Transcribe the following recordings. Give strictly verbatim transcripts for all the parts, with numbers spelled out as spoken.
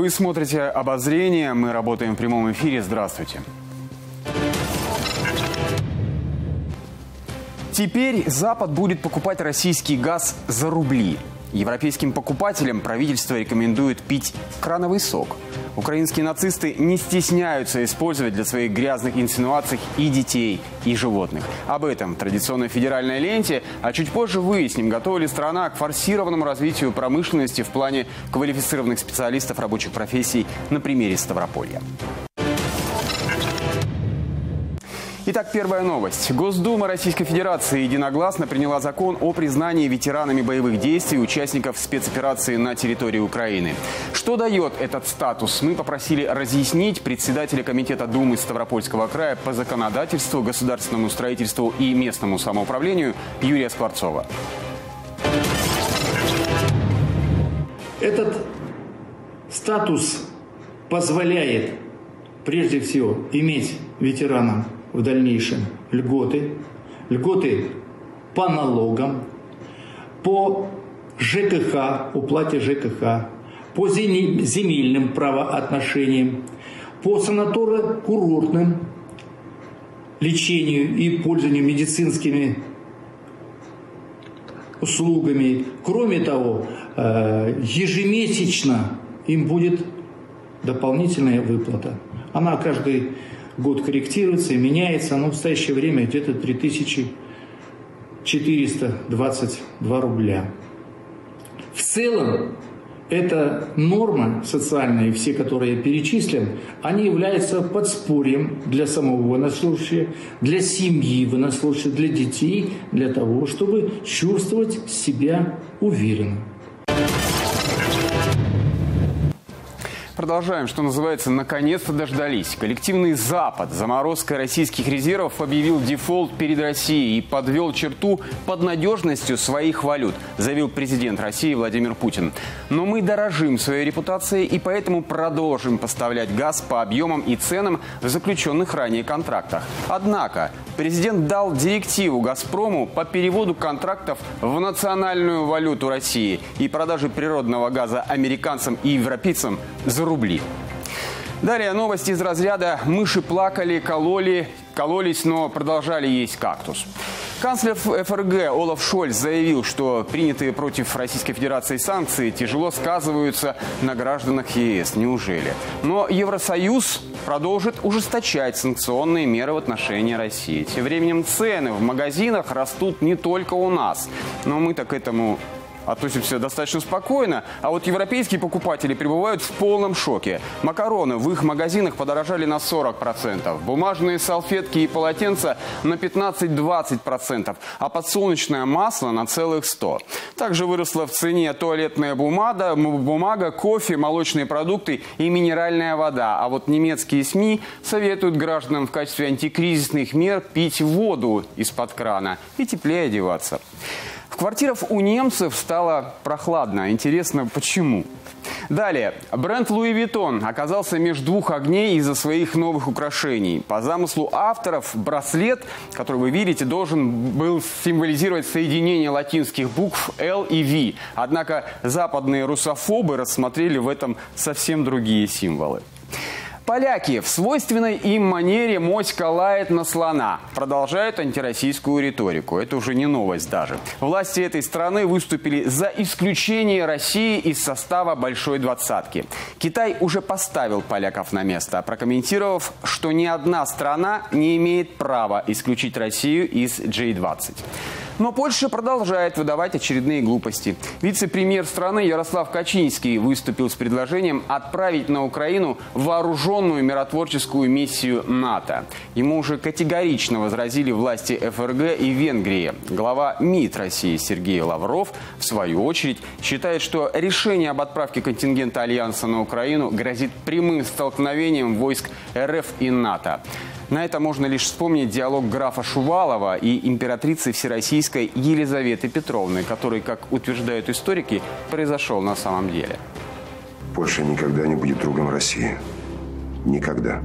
Вы смотрите «Обозрение». Мы работаем в прямом эфире. Здравствуйте. Теперь Запад будет покупать российский газ за рубли. Европейским покупателям правительство рекомендует пить крановый сок. Украинские нацисты не стесняются использовать для своих грязных инсинуаций и детей, и животных. Об этом в традиционной федеральной ленте, а чуть позже выясним, готова ли страна к форсированному развитию промышленности в плане квалифицированных специалистов рабочих профессий на примере Ставрополья. Итак, первая новость. Госдума Российской Федерации единогласно приняла закон о признании ветеранами боевых действий участников спецоперации на территории Украины. Что дает этот статус, мы попросили разъяснить председателя Комитета Думы Ставропольского края по законодательству, государственному строительству и местному самоуправлению Юрия Скворцова. Этот статус позволяет, прежде всего, иметь ветеранам в дальнейшем льготы, льготы по налогам, по ЖКХ, уплате ЖКХ, по земельным правоотношениям, по санаторно-курортным лечению и пользованию медицинскими услугами. Кроме того, ежемесячно им будет дополнительная выплата. Она каждый год корректируется и меняется, но в настоящее время где-то три тысячи четыреста двадцать два рубля. В целом, эта норма социальная, и все, которые я перечислил, они являются подспорьем для самого военнослужащего, для семьи военнослужащего, для детей, для того, чтобы чувствовать себя уверенно. Продолжаем, что называется, наконец-то дождались. Коллективный Запад заморозкой российских резервов объявил дефолт перед Россией и подвел черту под надежностью своих валют, заявил президент России Владимир Путин. Но мы дорожим своей репутацией и поэтому продолжим поставлять газ по объемам и ценам в заключенных ранее контрактах. Однако президент дал директиву «Газпрому» по переводу контрактов в национальную валюту России и продаже природного газа американцам и европейцам за рубли. Далее новости из разряда «мыши плакали, кололи, кололись, но продолжали есть кактус». Канцлер ФРГ Олаф Шольц заявил, что принятые против Российской Федерации санкции тяжело сказываются на гражданах ЕС. Неужели? Но Евросоюз продолжит ужесточать санкционные меры в отношении России. Тем временем цены в магазинах растут не только у нас. Но мы-то к этому относимся достаточно спокойно, а вот европейские покупатели пребывают в полном шоке. Макароны в их магазинах подорожали на сорок процентов, бумажные салфетки и полотенца на пятнадцать-двадцать процентов, а подсолнечное масло на целых сто процентов. Также выросла в цене туалетная бумага, бумага, кофе, молочные продукты и минеральная вода. А вот немецкие СМИ советуют гражданам в качестве антикризисных мер пить воду из-под крана и теплее одеваться. В квартирах у немцев стало прохладно. Интересно, почему? Далее. Бренд Луи Виттон оказался между двух огней из-за своих новых украшений. По замыслу авторов, браслет, который вы видите, должен был символизировать соединение латинских букв L и V. Однако западные русофобы рассмотрели в этом совсем другие символы. Поляки в свойственной им манере «моська лает на слона» продолжают антироссийскую риторику. Это уже не новость даже. Власти этой страны выступили за исключение России из состава Большой Двадцатки. Китай уже поставил поляков на место, прокомментировав, что ни одна страна не имеет права исключить Россию из джей двадцать. Но Польша продолжает выдавать очередные глупости. Вице-премьер страны Ярослав Качинский выступил с предложением отправить на Украину вооруженную миротворческую миссию НАТО. Ему уже категорично возразили власти ФРГ и Венгрии. Глава МИД России Сергей Лавров, в свою очередь, считает, что решение об отправке контингента Альянса на Украину грозит прямым столкновением войск РФ и НАТО. На это можно лишь вспомнить диалог графа Шувалова и императрицы Всероссийской Елизаветы Петровны, который, как утверждают историки, произошел на самом деле. Польша никогда не будет другом России. Никогда.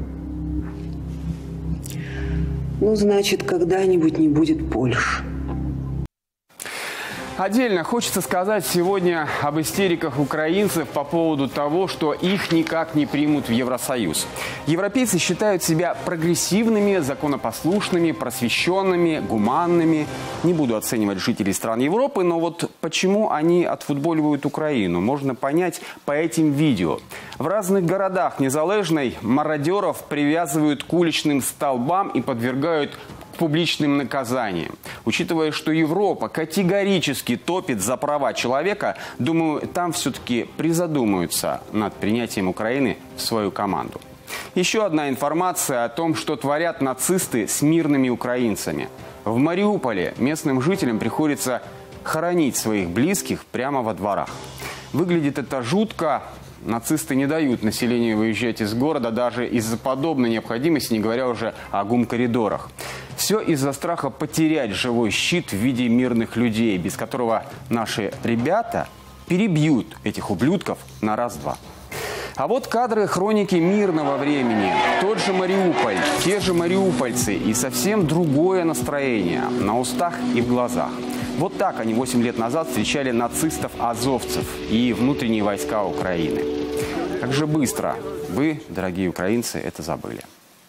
Ну, значит, когда-нибудь не будет Польши. Отдельно хочется сказать сегодня об истериках украинцев по поводу того, что их никак не примут в Евросоюз. Европейцы считают себя прогрессивными, законопослушными, просвещенными, гуманными. Не буду оценивать жителей стран Европы, но вот почему они отфутболивают Украину, можно понять по этим видео. В разных городах Незалежной мародеров привязывают к уличным столбам и подвергают публичным наказанием. Учитывая, что Европа категорически топит за права человека, думаю, там все-таки призадумаются над принятием Украины в свою команду. Еще одна информация о том, что творят нацисты с мирными украинцами. В Мариуполе местным жителям приходится хоронить своих близких прямо во дворах. Выглядит это жутко. Нацисты не дают населению выезжать из города даже из-за подобной необходимости, не говоря уже о гум-коридорах. Все из-за страха потерять живой щит в виде мирных людей, без которого наши ребята перебьют этих ублюдков на раз-два. А вот кадры хроники мирного времени. Тот же Мариуполь, те же мариупольцы и совсем другое настроение на устах и в глазах. Вот так они восемь лет назад встречали нацистов-азовцев и внутренние войска Украины. Как же быстро вы, дорогие украинцы, это забыли.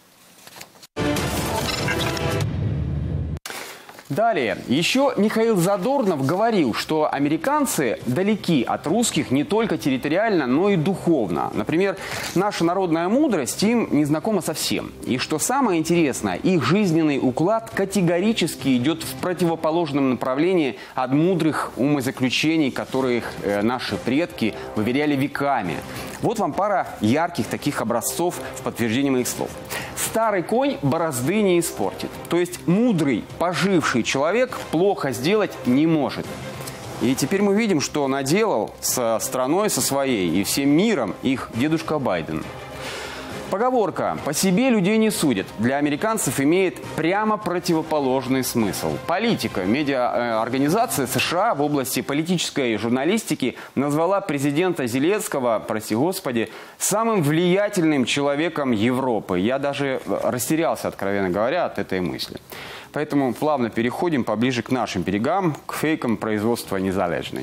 Далее. Еще Михаил Задорнов говорил, что американцы далеки от русских не только территориально, но и духовно. Например, наша народная мудрость им не знакома совсем. И что самое интересное, их жизненный уклад категорически идет в противоположном направлении от мудрых умозаключений, которые наши предки выверяли веками. Вот вам пара ярких таких образцов в подтверждение моих слов. Старый конь борозды не испортит. То есть мудрый, поживший человек плохо сделать не может. И теперь мы видим, что наделал со страной, со своей и всем миром их дедушка Байден. Поговорка «по себе людей не судят» для американцев имеет прямо противоположный смысл. Политика. Медиаорганизация США в области политической журналистики назвала президента Зеленского, прости господи, самым влиятельным человеком Европы. Я даже растерялся, откровенно говоря, от этой мысли. Поэтому плавно переходим поближе к нашим берегам, к фейкам производства Незалежной.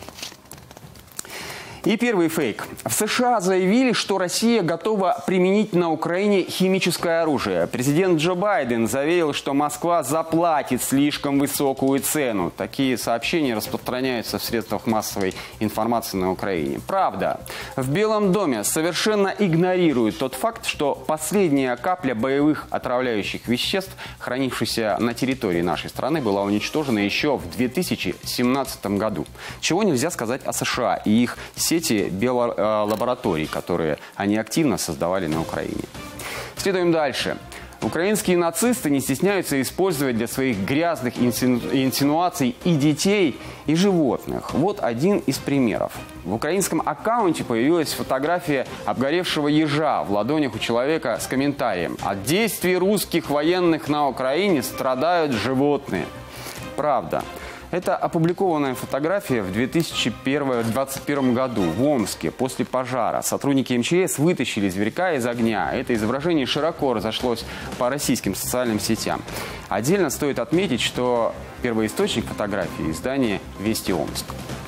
И первый фейк. В США заявили, что Россия готова применить на Украине химическое оружие. Президент Джо Байден заверил, что Москва заплатит слишком высокую цену. Такие сообщения распространяются в средствах массовой информации на Украине. Правда. В Белом доме совершенно игнорируют тот факт, что последняя капля боевых отравляющих веществ, хранившихся на территории нашей страны, была уничтожена еще в две тысячи семнадцатом году. Чего нельзя сказать о США и их сети биолабораторий, которые они активно создавали на Украине. Следуем дальше. Украинские нацисты не стесняются использовать для своих грязных инсину... инсинуаций и детей, и животных. Вот один из примеров. В украинском аккаунте появилась фотография обгоревшего ежа в ладонях у человека с комментарием: «От действий русских военных на Украине страдают животные». Правда. Это опубликованная фотография в две тысячи двадцать первом году в Омске после пожара. Сотрудники эм че эс вытащили зверька из огня. Это изображение широко разошлось по российским социальным сетям. Отдельно стоит отметить, что первоисточник фотографии – издание «Вести Омск».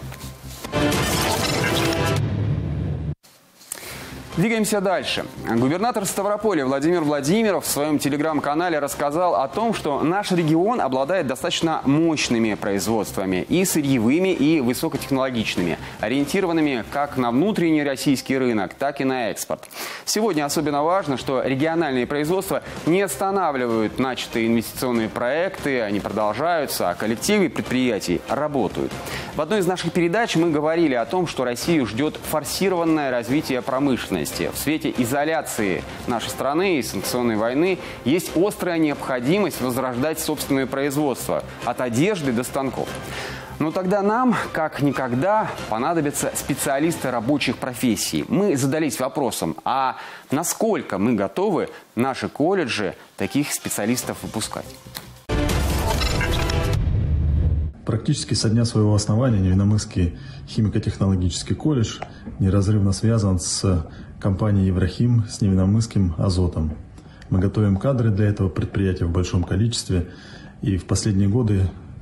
Двигаемся дальше. Губернатор Ставрополя Владимир Владимиров в своем телеграм-канале рассказал о том, что наш регион обладает достаточно мощными производствами и сырьевыми, и высокотехнологичными, ориентированными как на внутренний российский рынок, так и на экспорт. Сегодня особенно важно, что региональные производства не останавливают начатые инвестиционные проекты, они продолжаются, а коллективы предприятий работают. В одной из наших передач мы говорили о том, что Россию ждет форсированное развитие промышленности. В свете изоляции нашей страны и санкционной войны есть острая необходимость возрождать собственное производство от одежды до станков. Но тогда нам, как никогда, понадобятся специалисты рабочих профессий. Мы задались вопросом, а насколько мы готовы наши колледжи таких специалистов выпускать? Практически со дня своего основания Невинномысский химико-технологический колледж неразрывно связан с компанией «Еврохим», с Невинномысским азотом. Мы готовим кадры для этого предприятия в большом количестве. И в последние годы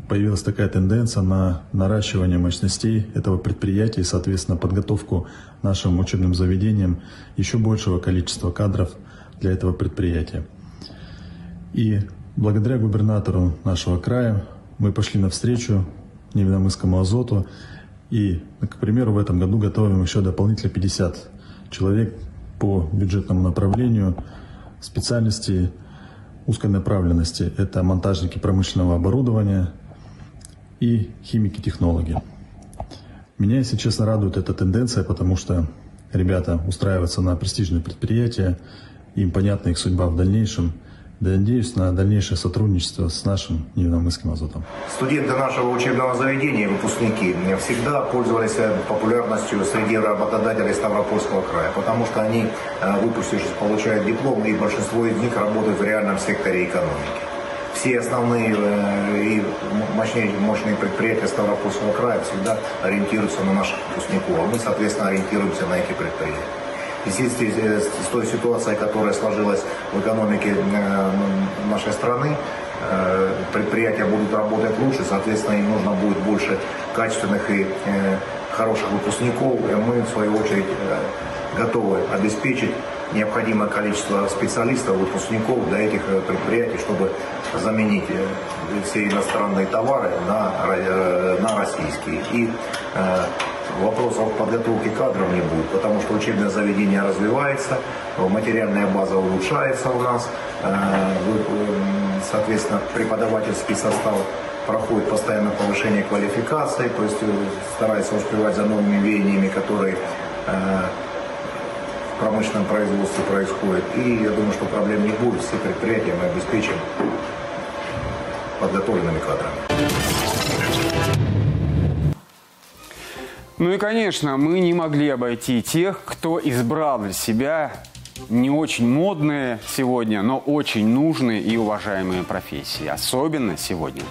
появилась такая тенденция на наращивание мощностей этого предприятия и, соответственно, подготовку нашим учебным заведениям еще большего количества кадров для этого предприятия. И благодаря губернатору нашего края мы пошли навстречу Невинномысскому азоту. И, к примеру, в этом году готовим еще дополнительно пятьдесят человек по бюджетному направлению специальности узкой направленности. Это монтажники промышленного оборудования и химики-технологи. Меня, если честно, радует эта тенденция, потому что ребята устраиваются на престижные предприятия, им понятна их судьба в дальнейшем. Да, надеюсь на дальнейшее сотрудничество с нашим Невинномысским азотом. Студенты нашего учебного заведения, выпускники, всегда пользовались популярностью среди работодателей Ставропольского края, потому что они, выпустившись, получают диплом, и большинство из них работают в реальном секторе экономики. Все основные и мощные, мощные предприятия Ставропольского края всегда ориентируются на наших выпускников, а мы, соответственно, ориентируемся на эти предприятия. В связи с той ситуацией, которая сложилась в экономике нашей страны, предприятия будут работать лучше, соответственно, им нужно будет больше качественных и хороших выпускников. Мы, в свою очередь, готовы обеспечить необходимое количество специалистов, выпускников для этих предприятий, чтобы заменить все иностранные товары на, на российские. И вопросов подготовки кадров не будет, потому что учебное заведение развивается, материальная база улучшается у нас, соответственно, преподавательский состав проходит постоянное повышение квалификации, то есть старается успевать за новыми веяниями, которые в промышленном производстве происходят. И я думаю, что проблем не будет, все предприятия мы обеспечим подготовленными кадрами. Ну и, конечно, мы не могли обойти тех, кто избрал для себя не очень модные сегодня, но очень нужные и уважаемые профессии. Особенно сегодня.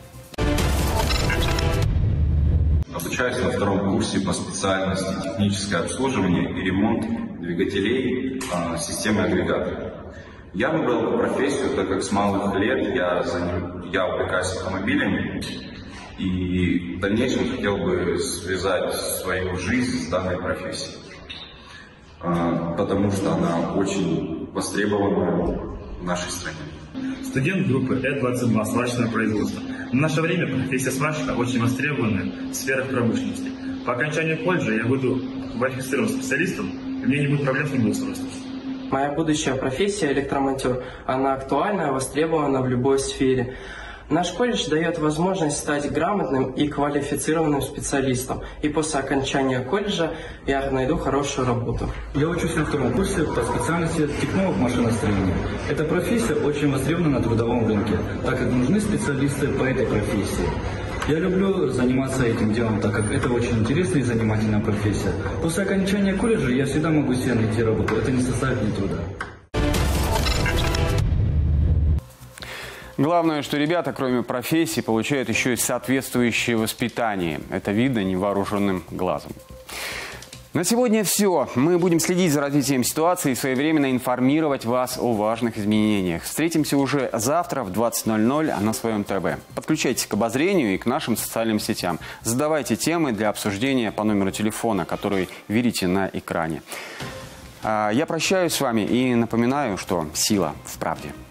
Обучаюсь на втором курсе по специальности техническое обслуживание и ремонт двигателей э, системы агрегатора. Я выбрал эту профессию, так как с малых лет я, заним... я увлекаюсь автомобилями. И в дальнейшем хотел бы связать свою жизнь с данной профессией, потому что она очень востребована в нашей стране. Студент группы Э двадцать два сварочное производство. В наше время профессия сварщика очень востребована в сферах промышленности. По окончанию колледжа я буду квалифицированным специалистом, и у меня не будет проблем с трудоустройством. Моя будущая профессия электромонтер, она актуальна, востребована в любой сфере. Наш колледж дает возможность стать грамотным и квалифицированным специалистом. И после окончания колледжа я найду хорошую работу. Я учусь на втором курсе по специальности технолог машиностроения. Эта профессия очень востребована на трудовом рынке, так как нужны специалисты по этой профессии. Я люблю заниматься этим делом, так как это очень интересная и занимательная профессия. После окончания колледжа я всегда могу себе найти работу. Это не составит мне труда. Главное, что ребята, кроме профессии, получают еще и соответствующее воспитание. Это видно невооруженным глазом. На сегодня все. Мы будем следить за развитием ситуации и своевременно информировать вас о важных изменениях. Встретимся уже завтра в двадцать ноль ноль на своем ТВ. Подключайтесь к обозрению и к нашим социальным сетям. Задавайте темы для обсуждения по номеру телефона, который видите на экране. Я прощаюсь с вами и напоминаю, что сила в правде.